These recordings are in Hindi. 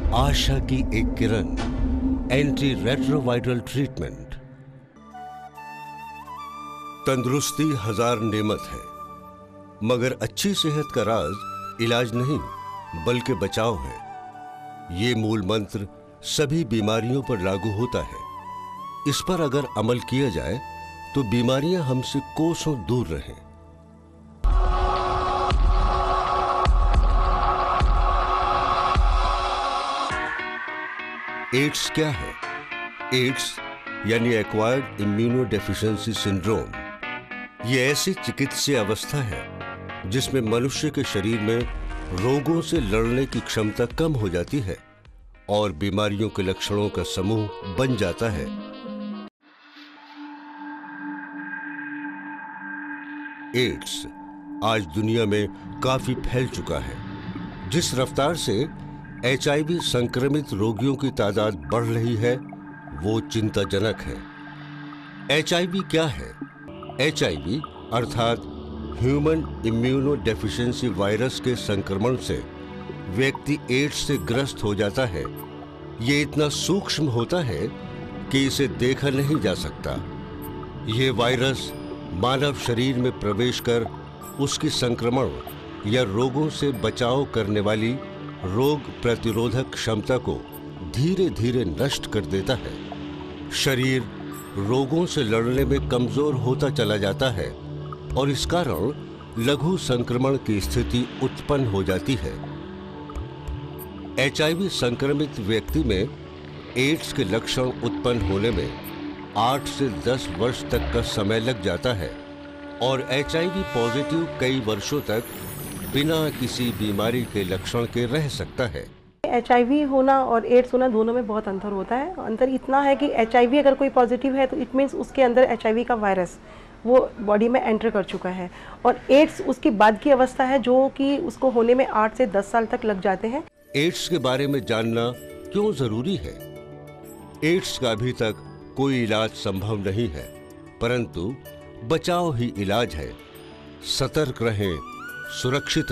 आशा की एक किरण, एंटी रेट्रोवायरल ट्रीटमेंट। तंदुरुस्ती हजार नेमत है, मगर अच्छी सेहत का राज इलाज नहीं बल्कि बचाव है। ये मूल मंत्र सभी बीमारियों पर लागू होता है। इस पर अगर अमल किया जाए तो बीमारियां हमसे कोसों दूर रहें। एड्स क्या है? एड्स यानी एक्वायर्ड इम्यूनो डेफिशिएंसी सिंड्रोम। ये ऐसी चिकित्सीय अवस्था है जिसमें मनुष्य के शरीर में रोगों से लड़ने की क्षमता कम हो जाती है और बीमारियों के लक्षणों का समूह बन जाता है। एड्स आज दुनिया में काफी फैल चुका है। जिस रफ्तार से एचआईवी संक्रमित रोगियों की तादाद बढ़ रही है वो चिंताजनक है। एचआईवी क्या है? एचआईवी अर्थात ह्यूमन इम्यूनो डेफिशिएंसी वायरस के संक्रमण से व्यक्ति एड्स से ग्रस्त हो जाता है। ये इतना सूक्ष्म होता है कि इसे देखा नहीं जा सकता। ये वायरस मानव शरीर में प्रवेश कर उसकी संक्रमण या रोगों से बचाव करने वाली रोग प्रतिरोधक क्षमता को धीरे धीरे नष्ट कर देता है। शरीर रोगों से लड़ने में कमजोर होता चला जाता है और इस कारण लघु संक्रमण की स्थिति उत्पन्न हो जाती है। एचआईवी संक्रमित व्यक्ति में एड्स के लक्षण उत्पन्न होने में 8 से 10 वर्ष तक का समय लग जाता है और एचआईवी पॉजिटिव कई वर्षों तक बिना किसी बीमारी के लक्षण के रह सकता है। एचआईवी होना और एड्स होना दोनों में बहुत अंतर होता है। अंतर इतना है कि एचआईवी अगर कोई पॉजिटिव है तो इट मीन्स उसके अंदर एचआईवी का वायरस वो बॉडी में एंटर कर चुका है और एड्स उसकी बाद की अवस्था है जो कि उसको होने में 8 से 10 साल तक लग जाते हैं। एड्स के बारे में जानना क्यों जरूरी है? एड्स का अभी तक कोई इलाज संभव नहीं है, परंतु बचाव ही इलाज है। सतर्क रहें, सुरक्षित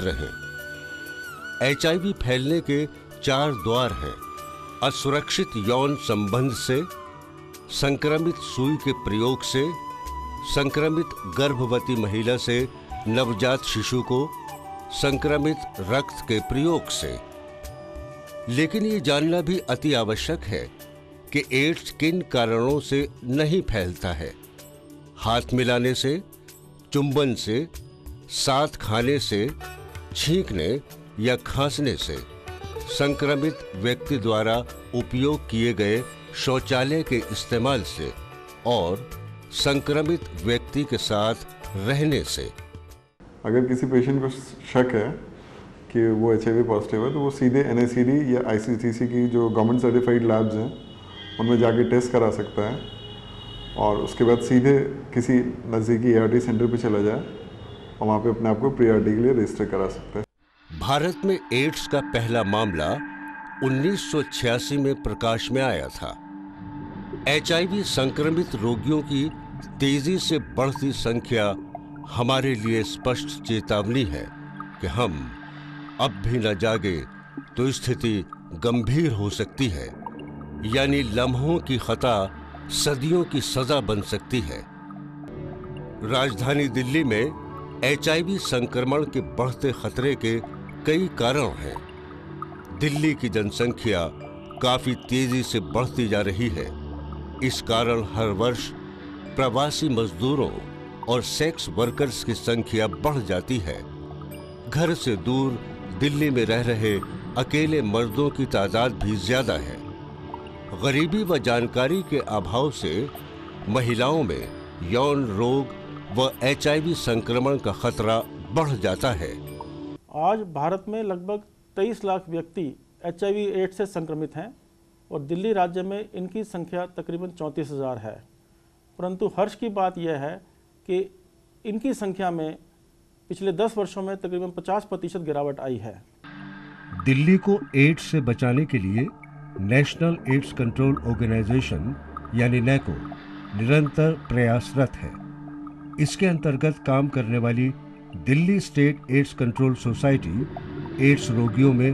रहें। एचआईवी फैलने के 4 द्वार हैं: असुरक्षित यौन संबंध से, संक्रमित सुई के प्रयोग से, संक्रमित गर्भवती महिला से नवजात शिशु को, संक्रमित रक्त के प्रयोग से। लेकिन ये जानना भी अति आवश्यक है कि एड्स किन कारणों से नहीं फैलता है। हाथ मिलाने से, चुंबन से, साथ खाने से, छींकने या खांसने से, संक्रमित व्यक्ति द्वारा उपयोग किए गए शौचालय के इस्तेमाल से और संक्रमित व्यक्ति के साथ रहने से। अगर किसी पेशेंट को शक है कि वो एचआईवी पॉजिटिव है तो वो सीधे एनएसीडी या आईसीसीसी की जो गवर्नमेंट सर्टिफाइड लैब्स हैं उनमें जाके टेस्ट करा सकता है और उसके बाद सीधे किसी नज़दीकी एआरटी सेंटर पे चला जाए और वहाँ पे अपने आप को प्री-आरटी के लिए रजिस्टर करा सकता है। भारत में एड्स का पहला मामला 1986 में प्रकाश में आया था। एचआईवी संक्रमित रोगियों की तेजी से बढ़ती संख्या हमारे लिए स्पष्ट चेतावनी है कि हम अब भी न जागे तो स्थिति गंभीर हो सकती है, यानी लम्हों की खता सदियों की सजा बन सकती है। राजधानी दिल्ली में एचआईवी संक्रमण के बढ़ते खतरे के कई कारण हैं। दिल्ली की जनसंख्या काफी तेजी से बढ़ती जा रही है। इस कारण हर वर्ष प्रवासी मजदूरों और सेक्स वर्कर्स की संख्या बढ़ जाती है। घर से दूर दिल्ली में रह रहे अकेले मर्दों की तादाद भी ज्यादा है। गरीबी व जानकारी के अभाव से महिलाओं में यौन रोग व एचआईवी संक्रमण का खतरा बढ़ जाता है। आज भारत में लगभग 23 लाख व्यक्ति एचआईवी एड्स से संक्रमित हैं और दिल्ली राज्य में इनकी संख्या तकरीबन 34,000 है। परंतु हर्ष की बात यह है कि इनकी संख्या में पिछले 10 वर्षों में तकरीबन 50% गिरावट आई है। दिल्ली को एड्स से बचाने के लिए नेशनल एड्स कंट्रोल ऑर्गेनाइजेशन यानी नैको निरंतर प्रयासरत है। इसके अंतर्गत काम करने वाली Delhi state AIDS control society AIDS रोगियों में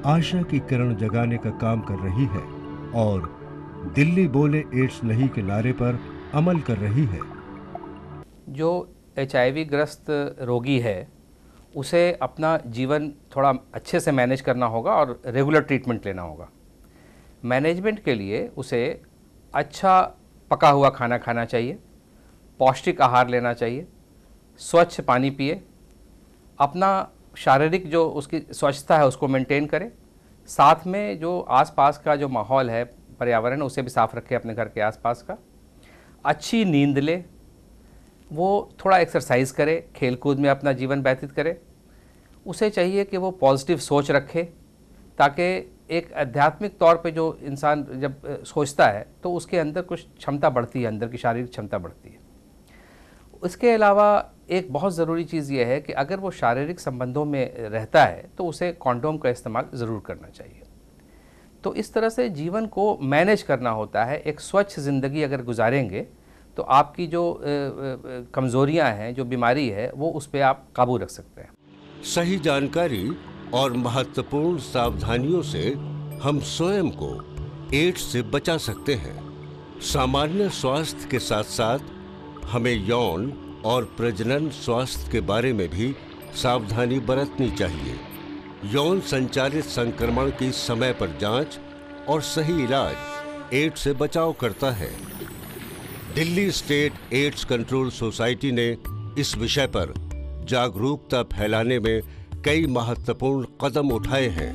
आशा की किरण जगाने का काम कर रही है और दिल्ली बोले एड्स नहीं के नारे पर अमल कर रही है। जो HIV ग्रस्त रोगी है उसे अपना जीवन थोड़ा अच्छे से मैनेज करना होगा और रेगुलर ट्रीटमेंट लेना होगा। मैनेजमेंट के लिए उसे अच्छा पका हुआ खाना खाना चाहिए, पौष्टिक आहार लेना चाहिए, स्वच्छ पानी पिए, अपना शारीरिक जो उसकी स्वच्छता है उसको मेंटेन करें, साथ में जो आसपास का जो माहौल है, पर्यावरण, उसे भी साफ रखें अपने घर के आसपास का, अच्छी नींद ले, वो थोड़ा एक्सरसाइज करे, खेल कूद में अपना जीवन व्यतीत करे। उसे चाहिए कि वो पॉजिटिव सोच रखे ताकि एक आध्यात्मिक तौर पे जो इंसान जब सोचता है तो उसके अंदर कुछ क्षमता बढ़ती है, अंदर की शारीरिक क्षमता बढ़ती है। इसके अलावा एक बहुत ज़रूरी चीज़ ये है कि अगर वो शारीरिक संबंधों में रहता है तो उसे कॉन्डोम का इस्तेमाल ज़रूर करना चाहिए। तो इस तरह से जीवन को मैनेज करना होता है। एक स्वच्छ ज़िंदगी अगर गुजारेंगे तो आपकी जो कमज़ोरियां हैं, जो बीमारी है, वो उस पर आप काबू रख सकते हैं। सही जानकारी और महत्वपूर्ण सावधानियों से हम स्वयं को एड्स से बचा सकते हैं। सामान्य स्वास्थ्य के साथ साथ हमें यौन और प्रजनन स्वास्थ्य के बारे में भी सावधानी बरतनी चाहिए। यौन संचालित संक्रमण की समय पर जांच और सही इलाज एड्स से बचाव करता है। Delhi state AIDS control society ने इस विषय पर जागरूकता फैलाने में कई महत्वपूर्ण कदम उठाए हैं।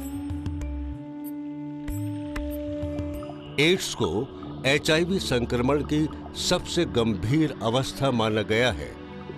एड्स को HIV संक्रमण की सबसे गंभीर अवस्था माना गया है।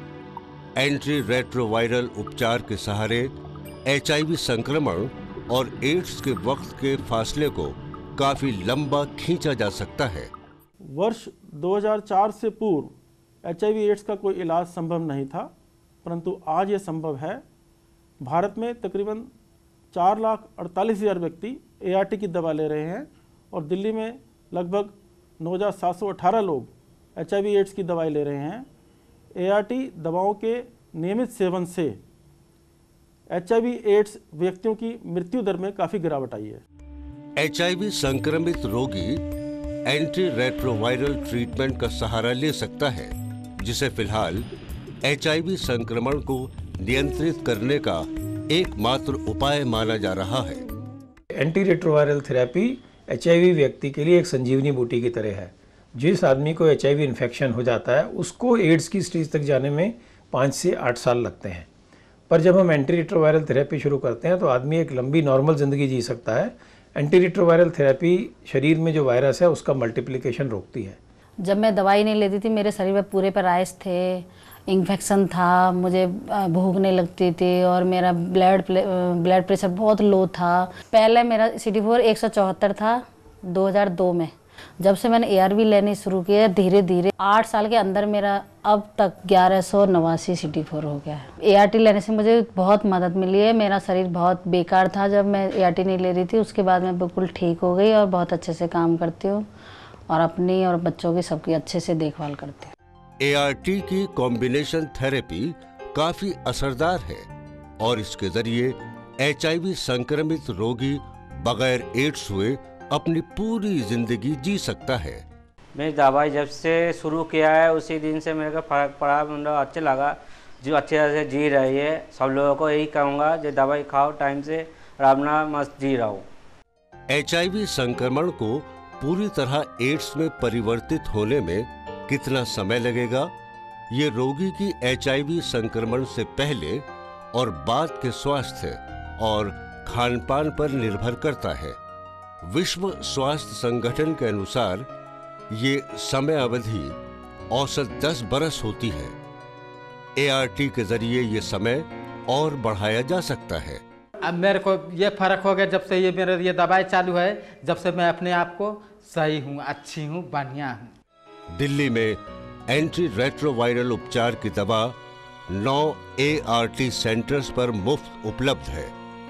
एंटी रेट्रोवायरल उपचार के सहारे HIV संक्रमण और एड्स के वक्त के फासले को काफी लंबा खींचा जा सकता है। वर्ष 2004 से पूर्व HIV एड्स का कोई इलाज संभव नहीं था, परंतु आज ये संभव है। भारत में तकरीबन 4,48,000 व्यक्ति ART की दवा ले रहे हैं और दिल्ली में लगभग 9,718 लोग HIV एड्स की दवाई ले रहे हैं। ART दवाओं के नियमित सेवन से HIV एड्स व्यक्तियों की मृत्यु दर में काफ़ी गिरावट आई है। HIV संक्रमित रोगी एंटी रेट्रोवायरल ट्रीटमेंट का सहारा ले सकता है, जिसे फिलहाल HIV संक्रमण को नियंत्रित करने का एकमात्र उपाय माना जा रहा है। एंटीरेट्रोवायरल थेरेपी HIV व्यक्ति के लिए एक संजीवनी बूटी की तरह है। जिस आदमी को HIV इन्फेक्शन हो जाता है उसको एड्स की स्टेज तक जाने में 5 से 8 साल लगते हैं, पर जब हम एंटीरेट्रोवायरल थेरेपी शुरू करते हैं तो आदमी एक लंबी नॉर्मल ज़िंदगी जी सकता है। एंटीरेट्रोवायरल थेरेपी शरीर में जो वायरस है उसका मल्टीप्लिकेशन रोकती है। जब मैं दवाई नहीं लेती थी मेरे शरीर में पूरे पर राइस थे, इन्फेक्शन था, मुझे भूख नहीं लगती थी और मेरा ब्लड प्रेशर बहुत लो था। पहले मेरा CD4 174 था 2002 में। जब से मैंने ARV लेनी शुरू किया धीरे धीरे 8 साल के अंदर मेरा अब तक 1189 CD4 हो गया है। ART लेने से मुझे बहुत मदद मिली है। मेरा शरीर बहुत बेकार था जब मैं ART नहीं ले रही थी, उसके बाद मैं बिल्कुल ठीक हो गई और बहुत अच्छे से काम करती हूँ और अपनी और बच्चों की सबकी अच्छे से देखभाल करती हूँ। ART की कॉम्बिनेशन थेरेपी काफी असरदार है और इसके जरिए HIV संक्रमित रोगी बगैर एड्स हुए अपनी पूरी जिंदगी जी सकता है। मैं दवाई जब से शुरू किया है उसी दिन से मेरे को फर्क पड़ा, मुझे अच्छा लगा, जो अच्छे से जी रही है। सब लोगों को यही कहूँगा जो दवाई खाओ टाइम से और अपना मस्त जी रहो। HIV संक्रमण को पूरी तरह एड्स में परिवर्तित होने में कितना समय लगेगा, ये रोगी की HIV संक्रमण से पहले और बाद के स्वास्थ्य और खानपान पर निर्भर करता है। विश्व स्वास्थ्य संगठन के अनुसार ये समय अवधि औसत 10 बरस होती है। ART के जरिए ये समय और बढ़ाया जा सकता है। अब मेरे को ये फर्क हो गया जब से ये मेरा ये दवाई चालू है, जब से मैं अपने आप को सही हूँ, अच्छी हूँ, बढ़िया हूँ। दिल्ली में एंटी रेट्रोवायरल उपचार की दवा 9 ART सेंटर्स पर मुफ्त उपलब्ध है।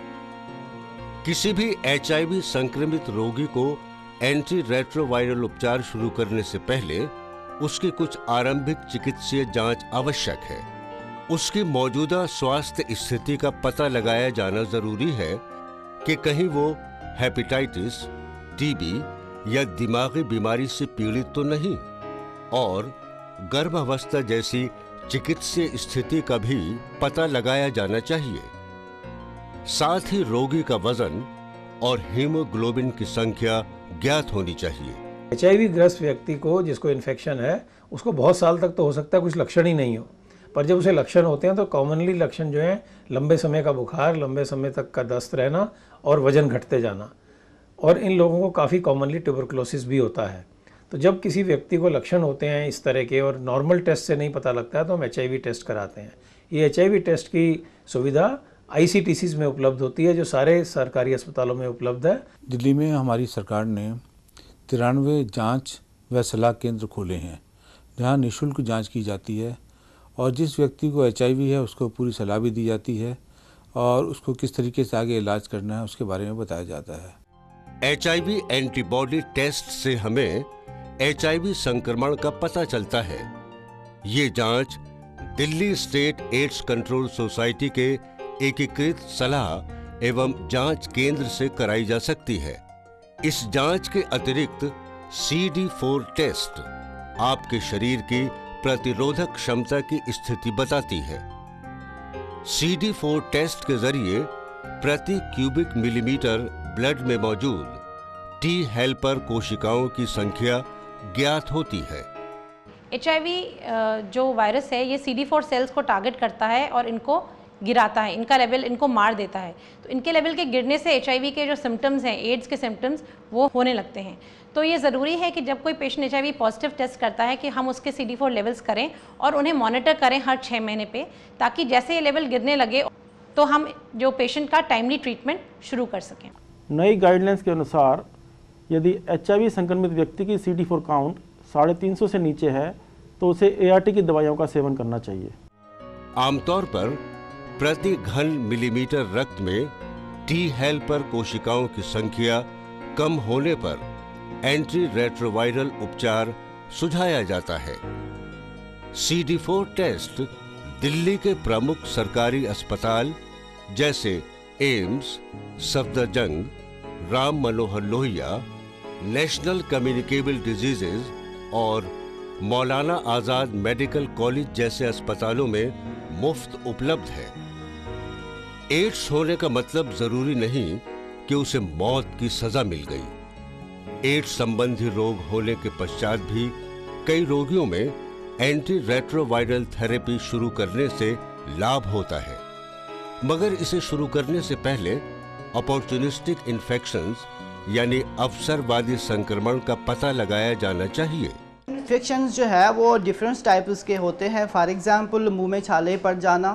किसी भी HIV संक्रमित रोगी को एंटी रेट्रोवायरल उपचार शुरू करने से पहले उसकी कुछ आरंभिक चिकित्सीय जांच आवश्यक है। उसकी मौजूदा स्वास्थ्य स्थिति का पता लगाया जाना जरूरी है कि कहीं वो हेपेटाइटिस, टीबी या दिमागी बीमारी से पीड़ित तो नहीं, और गर्भावस्था जैसी चिकित्सीय स्थिति का भी पता लगाया जाना चाहिए। साथ ही रोगी का वजन और हीमोग्लोबिन की संख्या ज्ञात होनी चाहिए। HIV ग्रस्त व्यक्ति को, जिसको इन्फेक्शन है, उसको बहुत साल तक तो हो सकता है कुछ लक्षण ही नहीं हो, पर जब उसे लक्षण होते हैं तो कॉमनली लक्षण जो हैं लंबे समय का बुखार, लंबे समय तक का दस्त रहना और वजन घटते जाना, और इन लोगों को काफ़ी कॉमनली ट्यूबरकुलोसिस भी होता है। तो जब किसी व्यक्ति को लक्षण होते हैं इस तरह के और नॉर्मल टेस्ट से नहीं पता लगता है तो हम HIV टेस्ट कराते हैं। ये HIV टेस्ट की सुविधा ICTCs में उपलब्ध होती है, जो सारे सरकारी अस्पतालों में उपलब्ध है। दिल्ली में हमारी सरकार ने 93 जांच व सलाह केंद्र खोले हैं, जहां निःशुल्क जांच की जाती है और जिस व्यक्ति को HIV है उसको पूरी सलाह भी दी जाती है और उसको किस तरीके से आगे इलाज करना है उसके बारे में बताया जाता है। HIV एंटीबॉडी टेस्ट से हमें HIV संक्रमण का पता चलता है। ये जांच Delhi state AIDS control society के एकीकृत सलाह एवं जांच केंद्र से कराई जा सकती है। इस जांच के अतिरिक्त CD4 टेस्ट आपके शरीर की प्रतिरोधक क्षमता की स्थिति बताती है। CD4 टेस्ट के जरिए प्रति क्यूबिक मिलीमीटर ब्लड में मौजूद T हेल्पर कोशिकाओं की संख्या ज्ञात होती है। HIV जो वायरस है ये CD4 सेल्स को टारगेट करता है और इनको गिराता है, इनका लेवल इनको मार देता है। तो इनके लेवल के गिरने से HIV के जो सिम्टम्स हैं, एड्स के सिम्टम्स, वो होने लगते हैं। तो ये ज़रूरी है कि जब कोई पेशेंट HIV पॉजिटिव टेस्ट करता है कि हम उसके CD4 लेवल्स करें और उन्हें मॉनिटर करें हर 6 महीने पे, ताकि जैसे ये लेवल गिरने लगे तो हम जो पेशेंट का टाइमली ट्रीटमेंट शुरू कर सकें। नई गाइडलाइंस के अनुसार यदि HIV संक्रमित व्यक्ति की CD4 काउंट 350 से नीचे है तो उसे ART की दवाइयों का सेवन करना चाहिए। आमतौर पर प्रति घन मिलीमीटर रक्त में T हेल्पर कोशिकाओं की संख्या कम होने पर एंटी रेट्रोवायरल उपचार सुझाया जाता है। CD4 टेस्ट दिल्ली के प्रमुख सरकारी अस्पताल जैसे AIIMS, Safdarjung, Ram Manohar Lohia, national communicable diseases और मौलाना आजाद मेडिकल कॉलेज जैसे अस्पतालों में मुफ्त उपलब्ध है। एड्स होने का मतलब जरूरी नहीं कि उसे मौत की सजा मिल गई। एड्स संबंधी रोग होने के पश्चात भी कई रोगियों में एंटी रेट्रोवायरल थेरेपी शुरू करने से लाभ होता है, मगर इसे शुरू करने से पहले अपॉर्चुनिस्टिक इन्फेक्शंस यानी अवसरवादी संक्रमण का पता लगाया जाना चाहिए। इन्फेक्शंस जो है वो डिफरेंट टाइप्स के होते हैं। फॉर एग्जांपल मुंह में छाले पड़ जाना,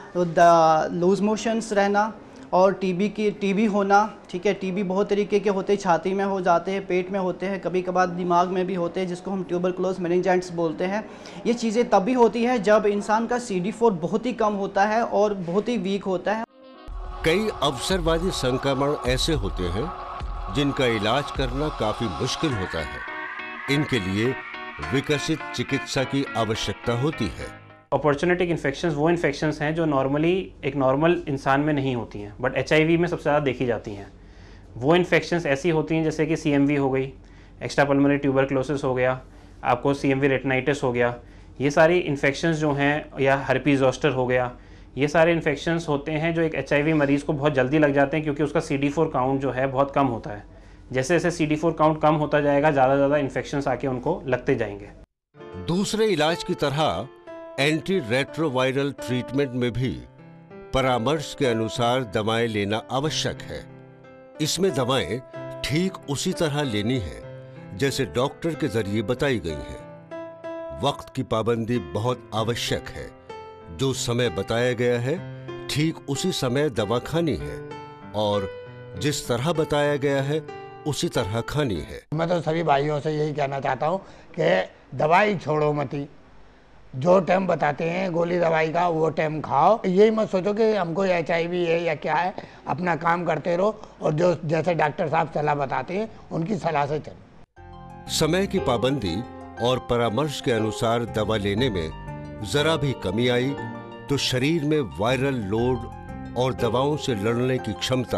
लूज मोशंस रहना और टीबी होना। ठीक है, टीबी बहुत तरीके के होते हैं, छाती में हो जाते हैं, पेट में होते हैं, कभी कभार दिमाग में भी होते हैं, जिसको हम ट्यूबरकुलोस मेनिंजाइटिस बोलते हैं। ये चीज़ें तभी होती है जब इंसान का CD4 बहुत ही कम होता है और बहुत ही वीक होता है। कई अवसरवादी संक्रमण ऐसे होते हैं जिनका इलाज करना काफी मुश्किल होता है। इनके लिए विकसित चिकित्सा की आवश्यकता होती है। अपॉर्चुनिटिक इन्फेक्शंस वो इन्फेक्शंस हैं जो नॉर्मली एक नॉर्मल इंसान में नहीं होती हैं, बट HIV में सबसे ज़्यादा देखी जाती हैं। वो इन्फेक्शंस ऐसी होती हैं जैसे कि CMV हो गई, एक्स्ट्रा पल्मोनरी ट्यूबरकुलोसिस हो गया, आपको CMV रेटिनाइटिस हो गया। ये सारी इन्फेक्शंस जो हैं, या हर्पीज ज़ोस्टर हो गया, ये सारे इन्फेक्शंस होते हैं जो एक HIV मरीज़ को बहुत जल्दी लग जाते हैं, क्योंकि उसका CD4 काउंट जो है बहुत कम होता है। जैसे जैसे CD4 काउंट कम होता जाएगा, ज़्यादा इन्फेक्शंस आके उनको लगते जाएंगे। दूसरे इलाज की तरह एंटी रेट्रोवायरल ट्रीटमेंट में भी परामर्श के अनुसार दवाएं लेना आवश्यक है। इसमें दवाएं ठीक उसी तरह लेनी है जैसे डॉक्टर के जरिए बताई गई हैं। वक्त की पाबंदी बहुत आवश्यक है। जो समय बताया गया है ठीक उसी समय दवा खानी है और जिस तरह बताया गया है उसी तरह खानी है। मैं तो सभी भाइयों से यही कहना चाहता हूँ कि दवाई छोड़ो मती। जो टाइम बताते हैं गोली दवाई का वो टाइम खाओ। यही मत सोचो कि हमको HIV है या क्या है, अपना काम करते रहो और जो जैसे डॉक्टर साहब सलाह बताते हैं उनकी सलाह से चलो। समय की पाबंदी और परामर्श के अनुसार दवा लेने में जरा भी कमी आई तो शरीर में वायरल लोड और दवाओं से लड़ने की क्षमता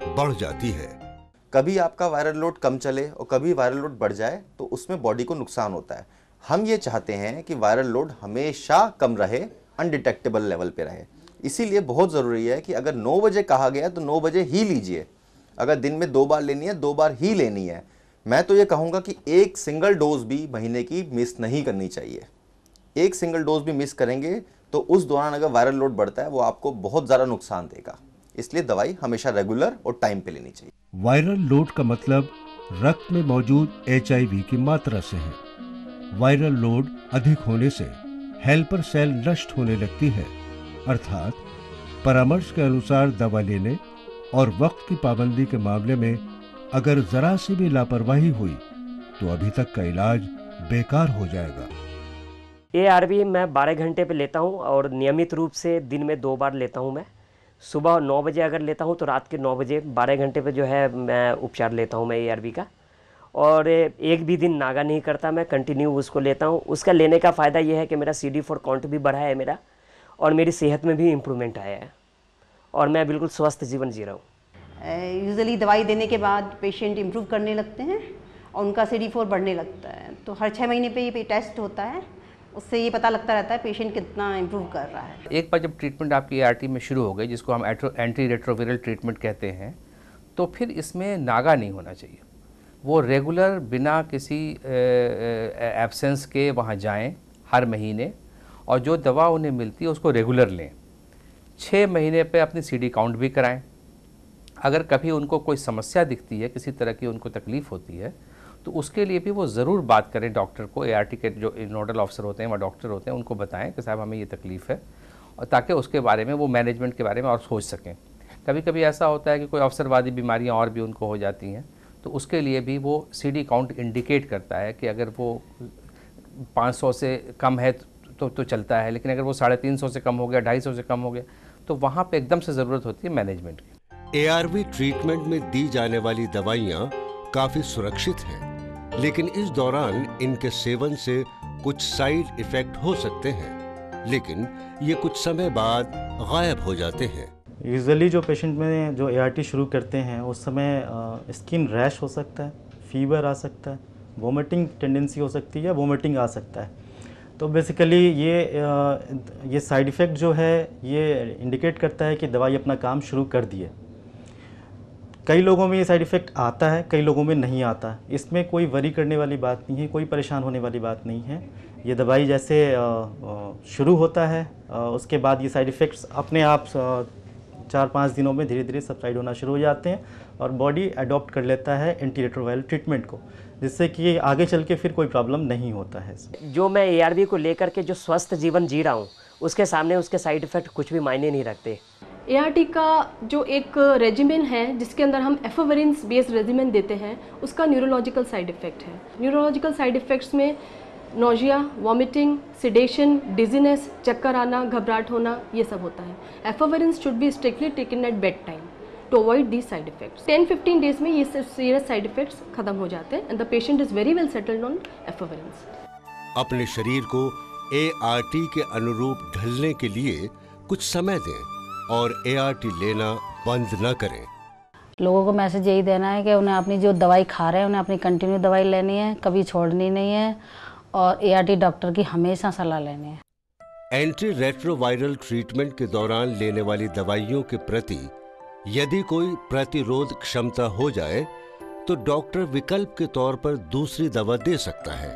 बढ़ जाती है। कभी आपका वायरल लोड कम चले और कभी वायरल लोड बढ़ जाए तो उसमें बॉडी को नुकसान होता है। हम ये चाहते हैं कि वायरल लोड हमेशा कम रहे, अनडिटेक्टेबल लेवल पे रहे। इसीलिए बहुत ज़रूरी है कि अगर 9 बजे कहा गया तो 9 बजे ही लीजिए। अगर दिन में 2 बार लेनी है 2 बार ही लेनी है। मैं तो ये कहूँगा कि एक सिंगल डोज भी महीने की मिस नहीं करनी चाहिए। एक सिंगल डोज भी मिस करेंगे तो उस दौरान अगर वायरल लोड बढ़ता है वो आपको बहुत ज़्यादा नुकसान देगा। इसलिए दवाई हमेशा रेगुलर और टाइम पे लेनी चाहिए। वायरल लोड का मतलब रक्त में मौजूद HIV की मात्रा से है। वायरल लोड अधिक होने से हेल्पर सेल नष्ट होने लगती है, अर्थात परामर्श के अनुसार दवा लेने और वक्त की पाबंदी के मामले में अगर जरा सी भी लापरवाही हुई तो अभी तक का इलाज बेकार हो जाएगा। ARV मैं 12 घंटे पे लेता हूँ और नियमित रूप से दिन में 2 बार लेता हूँ। मैं सुबह 9 बजे अगर लेता हूँ तो रात के 9 बजे 12 घंटे पे जो है मैं उपचार लेता हूँ मैं ARV का। और एक भी दिन नागा नहीं करता, मैं कंटिन्यू उसको लेता हूँ। उसका लेने का फ़ायदा ये है कि मेरा CD4 काउंट भी बढ़ा है मेरा, और मेरी सेहत में भी इम्प्रूवमेंट आया है और मैं बिल्कुल स्वस्थ जीवन जी रहा हूँ। यूजुअली दवाई देने के बाद पेशेंट इम्प्रूव करने लगते हैं और उनका CD4 बढ़ने लगता है। तो हर 6 महीने पे ये टेस्ट होता है, उससे ये पता लगता रहता है पेशेंट कितना इम्प्रूव कर रहा है। एक बार जब ट्रीटमेंट आपकी ART में शुरू हो गई, जिसको हम एंटी ट्रीटमेंट कहते हैं, तो फिर इसमें नागा नहीं होना चाहिए। वो रेगुलर बिना किसी एब्सेंस के वहाँ जाएं हर महीने, और जो दवा उन्हें मिलती है उसको रेगुलर लें। 6 महीने पे अपनी CD काउंट भी कराएं। अगर कभी उनको कोई समस्या दिखती है, किसी तरह की उनको तकलीफ़ होती है, तो उसके लिए भी वो ज़रूर बात करें डॉक्टर को। ART के जो नोडल ऑफिसर होते हैं, वह डॉक्टर होते हैं, उनको बताएं कि साहब हमें ये तकलीफ़ है, और ताकि उसके बारे में वो मैनेजमेंट के बारे में और सोच सकें। कभी कभी ऐसा होता है कि कोई अवसरवादी बीमारियां और भी उनको हो जाती हैं, तो उसके लिए भी वो CD काउंट इंडिकेट करता है कि अगर वो 500 से कम है तो चलता है, लेकिन अगर वो 350 से कम हो गया, 250 से कम हो गया, तो वहाँ पे एकदम से ज़रूरत होती है मैनेजमेंट की। ARV ट्रीटमेंट में दी जाने वाली दवाइयाँ काफ़ी सुरक्षित हैं, लेकिन इस दौरान इनके सेवन से कुछ साइड इफ़ेक्ट हो सकते हैं, लेकिन ये कुछ समय बाद गायब हो जाते हैं। यूजुअली जो पेशेंट में जो ART शुरू करते हैं उस समय स्किन रैश हो सकता है, फीवर आ सकता है, वोमिटिंग टेंडेंसी हो सकती है या वोमिटिंग आ सकता है। तो बेसिकली ये साइड इफ़ेक्ट जो है ये इंडिकेट करता है कि दवाई अपना काम शुरू कर दी है। कई लोगों में ये साइड इफ़ेक्ट आता है, कई लोगों में नहीं आता। इसमें कोई वरी करने वाली बात नहीं है, कोई परेशान होने वाली बात नहीं है। ये दवाई जैसे शुरू होता है उसके बाद ये साइड इफ़ेक्ट्स अपने आप 4-5 दिनों में धीरे धीरे सबसाइड होना शुरू हो जाते हैं और बॉडी अडॉप्ट कर लेता है एंटीरेट्रोवायरल ट्रीटमेंट को, जिससे कि आगे चल के फिर कोई प्रॉब्लम नहीं होता है। जो मैं ARV को लेकर के जो स्वस्थ जीवन जी रहा हूँ, उसके सामने उसके साइड इफ़ेक्ट कुछ भी मायने नहीं रखते। ART का जो एक रेजिमेन है जिसके अंदर हम एफावेरिन्स बेस्ड रेजिमेन देते हैं, उसका न्यूरोलॉजिकल साइड इफ़ेक्ट है। न्यूरोलॉजिकल साइड इफ़ेक्ट्स में नोजिया, वॉमिटिंग, सिडेशन, डिजीनेस, चक्कर आना, घबराहट होना, ये सब होता है। Efavirenz should be strictly taken at bed time to avoid these side effects. 10-15 days में ये सीरियस साइड इफ़ेक्ट्स खत्म हो जाते हैं and the patient is very well settled on efavirenz. अपने शरीर को ART के अनुरूप ढलने के लिए कुछ समय दें और ART लेना बंद न करें। लोगों को मैसेज यही देना है कि उन्हें अपनी जो दवाई खा रहे हैं उन्हें अपनी कंटिन्यू दवाई लेनी है, कभी छोड़नी नहीं है, और ART डॉक्टर की हमेशा सलाह लेनी है। एंटी रेट्रोवायरल ट्रीटमेंट के दौरान लेने वाली दवाइयों के प्रति यदि कोई प्रतिरोध क्षमता हो जाए तो डॉक्टर विकल्प के तौर पर दूसरी दवा दे सकता है।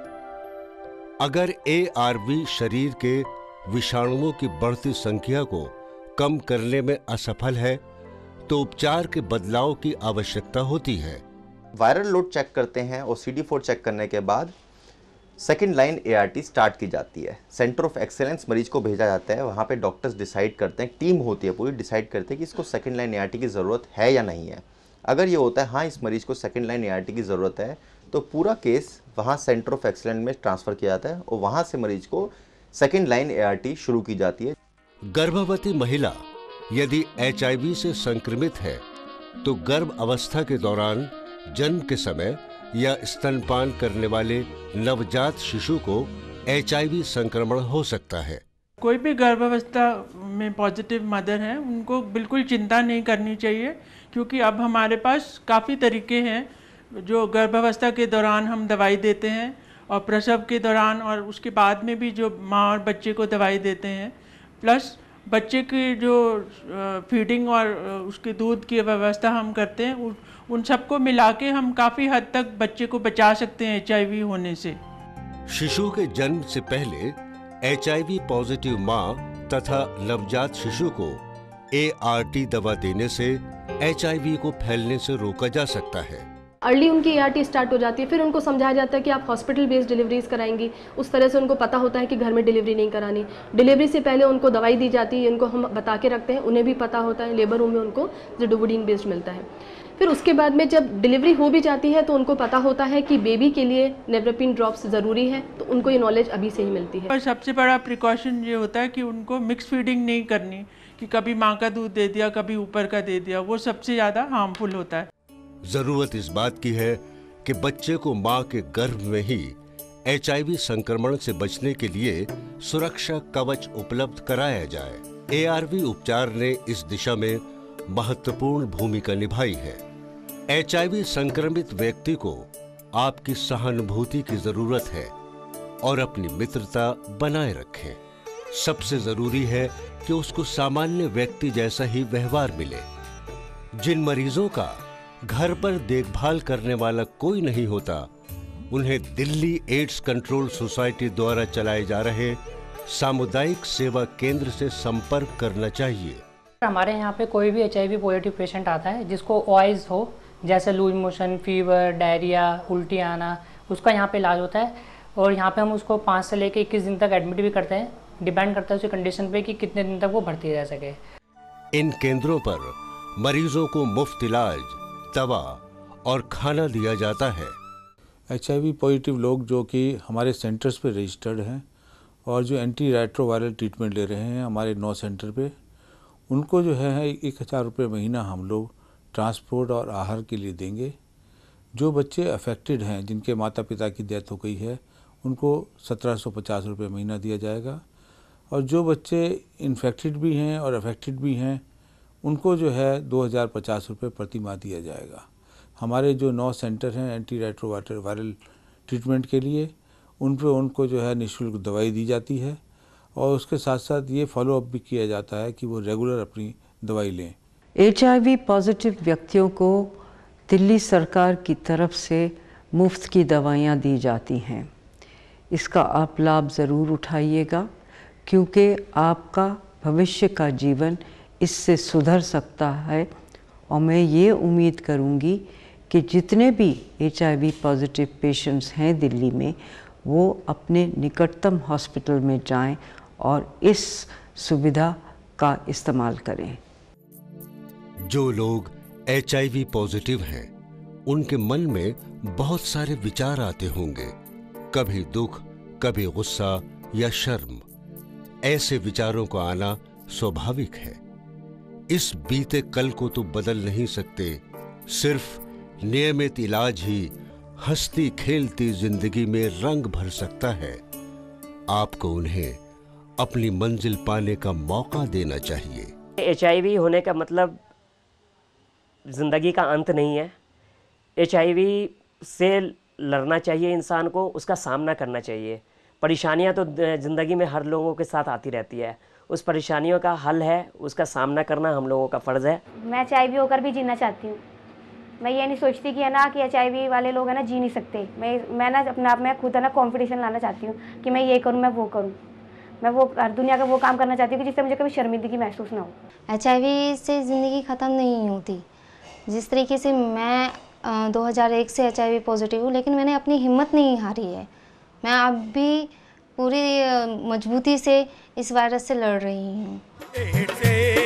अगर ARV शरीर के विषाणुओं की बढ़ती संख्या को कम करने में असफल है तो उपचार के बदलाव की आवश्यकता होती है। वायरल लोड चेक करते हैं और CD4 चेक करने के बाद सेकेंड लाइन ART स्टार्ट की जाती है। सेंटर ऑफ एक्सेलेंस मरीज को भेजा जाता है, वहाँ पे डॉक्टर्स डिसाइड करते हैं, टीम होती है पूरी, डिसाइड करते हैं कि इसको सेकेंड लाइन ART की ज़रूरत है या नहीं है। अगर ये होता है हाँ इस मरीज को सेकेंड लाइन ART की ज़रूरत है, तो पूरा केस वहाँ सेंटर ऑफ एक्सेलेंस में ट्रांसफ़र किया जाता है और वहाँ से मरीज को सेकेंड लाइन ART शुरू की जाती है। गर्भवती महिला यदि HIV से संक्रमित है तो गर्भ अवस्था के दौरान, जन्म के समय या स्तनपान करने वाले नवजात शिशु को HIV संक्रमण हो सकता है। कोई भी गर्भावस्था में पॉजिटिव मदर है उनको बिल्कुल चिंता नहीं करनी चाहिए, क्योंकि अब हमारे पास काफ़ी तरीके हैं जो गर्भावस्था के दौरान हम दवाई देते हैं और प्रसव के दौरान और उसके बाद में भी जो माँ और बच्चे को दवाई देते हैं, प्लस बच्चे की जो फीडिंग और उसके दूध की व्यवस्था हम करते हैं, उन सबको मिला के हम काफ़ी हद तक बच्चे को बचा सकते हैं HIV होने से। शिशु के जन्म से पहले HIV पॉजिटिव माँ तथा नवजात शिशु को ART दवा देने से HIV को फैलने से रोका जा सकता है। अर्ली उनकी ART स्टार्ट हो जाती है, फिर उनको समझाया जाता है कि आप हॉस्पिटल बेस्ड डिलीवरीज कराएंगी। उस तरह से उनको पता होता है कि घर में डिलीवरी नहीं करानी। डिलीवरी से पहले उनको दवाई दी जाती है, इनको हम बता के रखते हैं, उन्हें भी पता होता है। लेबर रूम में उनको जिडोवुडीन बेस्ड मिलता है। फिर उसके बाद में जब डिलीवरी हो भी जाती है तो उनको पता होता है कि बेबी के लिए नेवरपिन ड्रॉप्स ज़रूरी है, तो उनको ये नॉलेज अभी से ही मिलती है। और सबसे बड़ा प्रिकॉशन ये होता है कि उनको मिक्स फीडिंग नहीं करनी, कि कभी माँ का दूध दे दिया कभी ऊपर का दे दिया, वो सबसे ज़्यादा हार्मफुल होता है। जरूरत इस बात की है कि बच्चे को मां के गर्भ में ही HIV संक्रमण से बचने के लिए सुरक्षा कवच उपलब्ध कराया जाए। ARV उपचार ने इस दिशा में महत्वपूर्ण भूमिका निभाई है। HIV संक्रमित व्यक्ति को आपकी सहानुभूति की जरूरत है और अपनी मित्रता बनाए रखें। सबसे जरूरी है कि उसको सामान्य व्यक्ति जैसा ही व्यवहार मिले। जिन मरीजों का घर पर देखभाल करने वाला कोई नहीं होता, उन्हें दिल्ली एड्स कंट्रोल सोसाइटी द्वारा चलाए जा रहे सामुदायिक सेवा केंद्र से संपर्क करना चाहिए। हमारे यहाँ पे कोई भी HIV पॉजिटिव पेशेंट आता है जिसको OIs हो, जैसे लूज मोशन, फीवर, डायरिया, उल्टी आना, उसका यहाँ पे इलाज होता है। और यहाँ पे हम उसको 5 से लेकर 21 दिन तक एडमिट भी करते हैं। डिपेंड करता है उसकी कंडीशन पे कि कितने दिन तक वो भर्ती रह सके। इन केंद्रों पर मरीजों को मुफ्त इलाज, दवा और खाना दिया जाता है। HIV पॉजिटिव लोग जो कि हमारे सेंटर्स पे रजिस्टर्ड हैं और जो एंटी रेट्रोवायरल ट्रीटमेंट ले रहे हैं हमारे 9 सेंटर पे, उनको जो है 1000 रुपये महीना हम लोग ट्रांसपोर्ट और आहार के लिए देंगे। जो बच्चे अफेक्टेड हैं, जिनके माता पिता की डेथ हो गई है, उनको 1750 रुपये महीना दिया जाएगा। और जो बच्चे इन्फेक्टेड भी हैं और अफेक्टेड भी हैं, उनको जो है 2050 रुपये प्रति माह दिया जाएगा। हमारे जो 9 सेंटर हैं एंटी रेट्रोवायरल ट्रीटमेंट के लिए, उन पर उनको जो है निःशुल्क दवाई दी जाती है और उसके साथ साथ ये फॉलोअप भी किया जाता है कि वो रेगुलर अपनी दवाई लें। HIV पॉजिटिव व्यक्तियों को दिल्ली सरकार की तरफ से मुफ्त की दवाइयाँ दी जाती हैं। इसका आप लाभ ज़रूर उठाइएगा, क्योंकि आपका भविष्य का जीवन इससे सुधर सकता है। और मैं ये उम्मीद करूँगी कि जितने भी HIV पॉजिटिव पेशेंट्स हैं दिल्ली में, वो अपने निकटतम हॉस्पिटल में जाएं और इस सुविधा का इस्तेमाल करें। जो लोग HIV पॉजिटिव हैं, उनके मन में बहुत सारे विचार आते होंगे, कभी दुख, कभी गुस्सा या शर्म। ऐसे विचारों का आना स्वाभाविक है। इस बीते कल को तो बदल नहीं सकते, सिर्फ नियमित इलाज ही हंसती खेलती जिंदगी में रंग भर सकता है। आपको उन्हें अपनी मंजिल पाने का मौका देना चाहिए। HIV होने का मतलब ज़िंदगी का अंत नहीं है। HIV से लड़ना चाहिए इंसान को, उसका सामना करना चाहिए। परेशानियां तो ज़िंदगी में हर लोगों के साथ आती रहती है, उस परेशानियों का हल है, उसका सामना करना हम लोगों का फ़र्ज़ है। मैं HIV होकर भी जीना चाहती हूँ। मैं ये नहीं सोचती कि है ना कि HIV वाले लोग है ना जी नहीं सकते। मैं ना अपने आप में खुद है ना कॉन्फिडेंस लाना चाहती हूँ कि मैं ये करूँ, मैं वो करूँ। मैं वो हर दुनिया का वो काम करना चाहती हूँ कि जिससे मुझे कभी शर्मिंदगी महसूस ना हो। HIV से ज़िंदगी ख़त्म नहीं होती। जिस तरीके से मैं 2001 से HIV पॉजिटिव हूँ, लेकिन मैंने अपनी हिम्मत नहीं हारी है। मैं अब भी पूरी मजबूती से इस वायरस से लड़ रही हूँ।